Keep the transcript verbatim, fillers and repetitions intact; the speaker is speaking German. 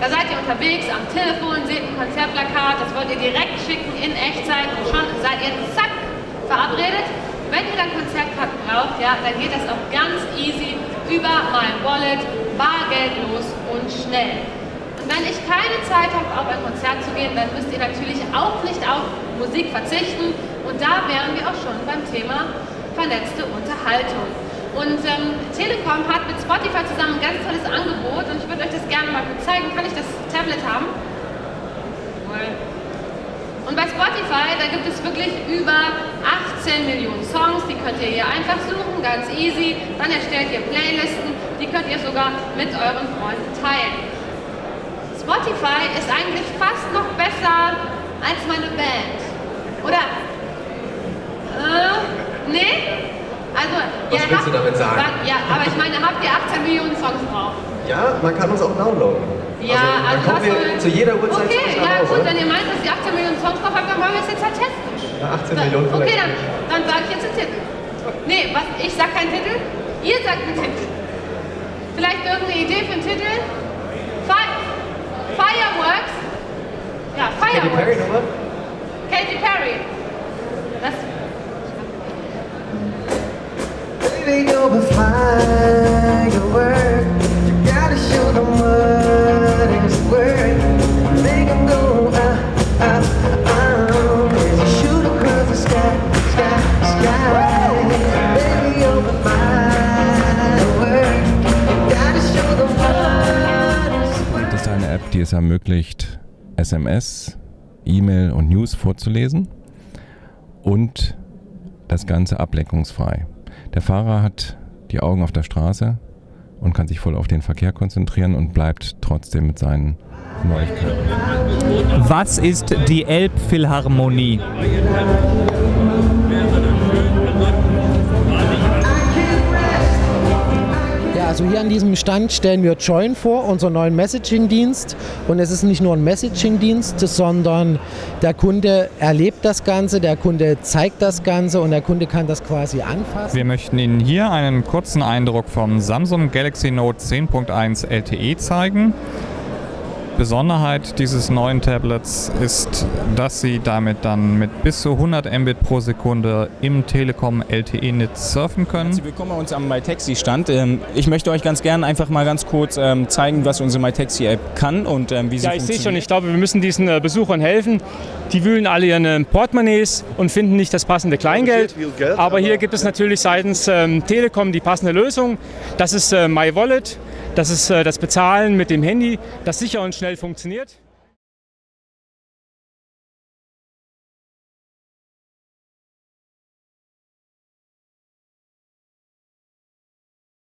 Da seid ihr unterwegs am Telefon, seht ein Konzertplakat, das wollt ihr direkt schicken in Echtzeit und schon seid ihr zack verabredet. Wenn ihr dann Konzertkarten braucht, ja, dann geht das auch ganz easy über mein Wallet, bargeldlos und schnell. Und wenn ich keine Zeit habe, auf ein Konzert zu gehen, dann müsst ihr natürlich auch nicht auf Musik verzichten. Und da wären wir auch schon beim Thema vernetzte Unterhaltung. Und ähm, Telekom hat mit Spotify zusammen ein ganz tolles Angebot und ich würde euch das gerne mal kurz zeigen. Kann ich das Tablet haben? Und bei Spotify, da gibt es wirklich über achtzehn Millionen Songs, die könnt ihr hier einfach suchen, ganz easy. Dann erstellt ihr Playlisten, die könnt ihr sogar mit euren Freunden teilen. Spotify ist eigentlich fast noch besser als meine Band. Oder? Äh, nee? Also, was ja, willst habt, du damit sagen? Ja, aber ich meine, habt ihr achtzehn Millionen Songs drauf? Ja, man kann uns auch downloaden. Ja, also, also kommen wir wir, zu jeder Uhrzeit. Okay, ja gut, wenn ihr meint, dass ihr achtzehn Millionen Songs drauf habt, dann wollen wir es jetzt halt testen. Ja, achtzehn dann, Millionen vielleicht. Okay, dann, dann sage ich jetzt den Titel. Nee, was, ich sag keinen Titel, ihr sagt den Titel. Vielleicht irgendeine Idee für einen Titel? Fi Fireworks? Ja, Fireworks. Katy Perry nochmal? Katy Perry. Das Baby, you're a firework. You gotta show them what it's worth. Make them go up, up, up. As you shoot across the sky, sky, sky. Baby, you're a firework. You gotta show them what it's worth. Das ist eine App, die es ermöglicht, S M S, E-Mail und News vorzulesen und das Ganze ablenkungsfrei. Der Fahrer hat die Augen auf der Straße und kann sich voll auf den Verkehr konzentrieren und bleibt trotzdem mit seinen Neuigkeiten. Was ist die Elbphilharmonie? Ja, also hier an diesem Stand stellen wir Join vor, unseren neuen Messaging-Dienst. Und es ist nicht nur ein Messaging-Dienst, sondern der Kunde erlebt das Ganze, der Kunde zeigt das Ganze und der Kunde kann das quasi anfassen. Wir möchten Ihnen hier einen kurzen Eindruck vom Samsung Galaxy Note zehn Punkt eins L T E zeigen. Besonderheit dieses neuen Tablets ist, dass Sie damit dann mit bis zu hundert Mbit pro Sekunde im Telekom L T E-Netz surfen können. Herzlich willkommen bei uns am MyTaxi-Stand. Ich möchte euch ganz gerne einfach mal ganz kurz zeigen, was unsere MyTaxi-App kann und wie sie funktioniert. Ja, ich sehe schon, ich glaube, wir müssen diesen Besuchern helfen. Die wühlen alle ihren Portemonnaies und finden nicht das passende Kleingeld. Aber hier gibt es natürlich seitens Telekom die passende Lösung. Das ist MyWallet. Das ist das Bezahlen mit dem Handy, das sicher und schnell funktioniert.